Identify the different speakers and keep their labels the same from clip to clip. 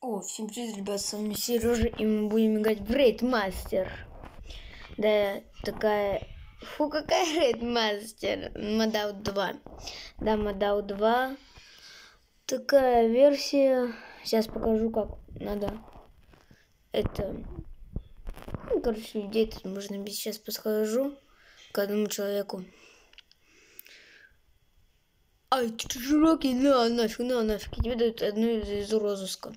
Speaker 1: О, всем привет, ребят, с вами Сережа, и мы будем играть в Рейд Мастер. Да, такая... Фу, какая Рейд Мастер? Модал 2. Да, Модал 2. Такая версия. Сейчас покажу, как надо. Это... Ну, короче, людей тут можно бить. Сейчас подхожу к одному человеку. Ай, ты широкий, на нафиг, тебе дают одну звезду розыска.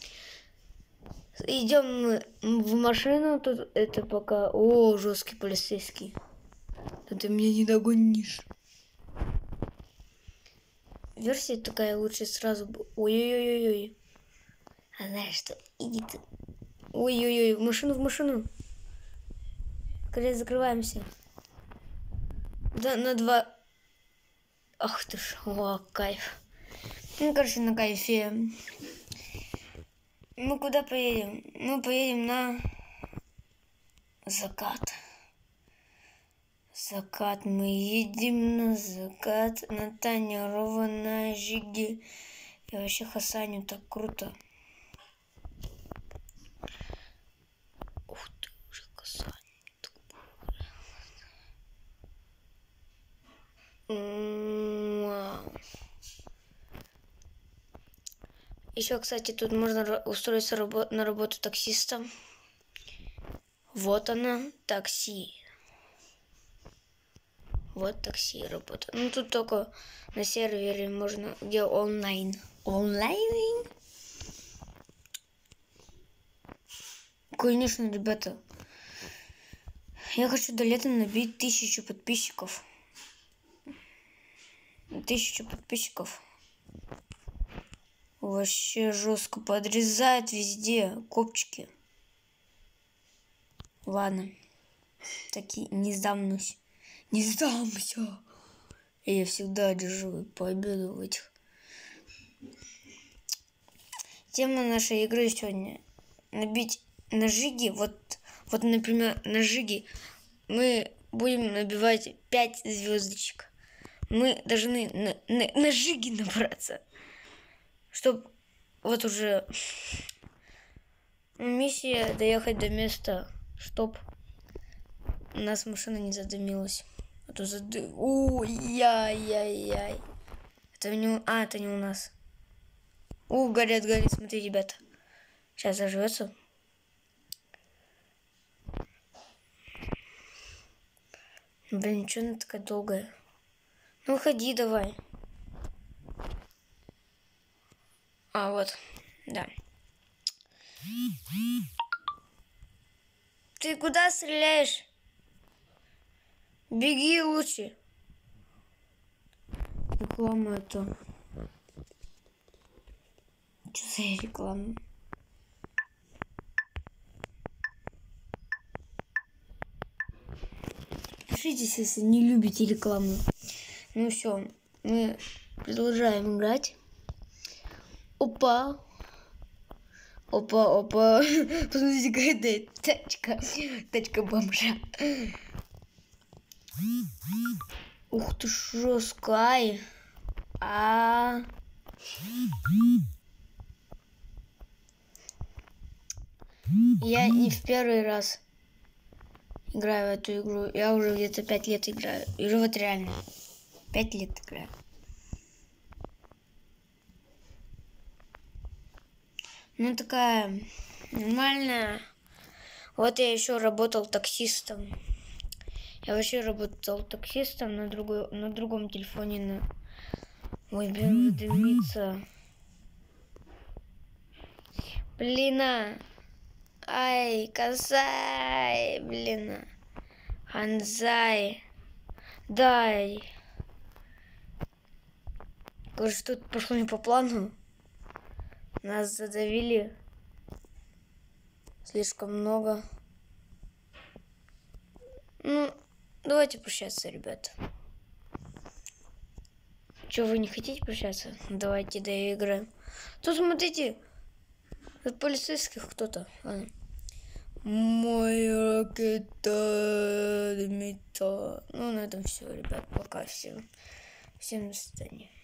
Speaker 1: Идем в машину, тут это пока... О, жесткий полицейский. Но ты меня не догонишь. Версия такая лучше сразу... Ой-ой-ой-ой. А знаешь что? Иди ты. Ой-ой-ой, в машину. Скорее закрываемся. Да, на 2... Ах ты ж, о, кайф. Ну, короче, на кайфе. Мы куда поедем? Мы поедем на закат. Закат. Мы едем на закат. На тонированной жиге. И вообще Хасаню так круто. Ух ты, уже Хасаню. Вау. Еще, кстати, тут можно устроиться на работу таксистом. Вот она, такси. Вот такси работа. Ну, тут только на сервере можно, где онлайн. Онлайн? Конечно, ребята. Я хочу до лета набить 1000 подписчиков. 1000 подписчиков. Вообще жестко подрезает везде копчики. Ладно. Таки не сдамся. Не сдамся. Я всегда держу победу в этих. Тема нашей игры сегодня набить на жиге. Вот, например, на жиге мы будем набивать 5 звездочек. Мы должны на жиге набраться. Чтоб вот уже миссия доехать до места, чтоб у нас машина не задымилась. А то Ой-яй-яй-яй. Это не у нас. Горят, смотри, ребята. Сейчас зажжется. Блин, что она такая долгая? Ну, выходи давай. А, вот, да. Ты куда стреляешь? Беги лучше. Реклама это. Что за реклама? Пишитесь, если не любите рекламу. Ну все, мы продолжаем играть. Опа. Посмотрите, какая тачка бомжа. Ух ты, жесткая. Я не в первый раз играю в эту игру. Я уже где-то 5 лет играю. И уже вот реально 5 лет играю. Ну, такая нормальная. Вот я еще работал таксистом. Я вообще работал таксистом на другом телефоне. Ой, блин, дымится. Блин, ай, косай, блин. Ханзай. Дай. Короче, тут пошло не по плану. Нас задавили слишком много. Ну, давайте прощаться, ребята. Че, вы не хотите прощаться? Давайте доиграем. Тут, смотрите, от полицейских кто-то. Моя ракета. Ну, на этом все, ребят. Пока всем. Всем до свидания.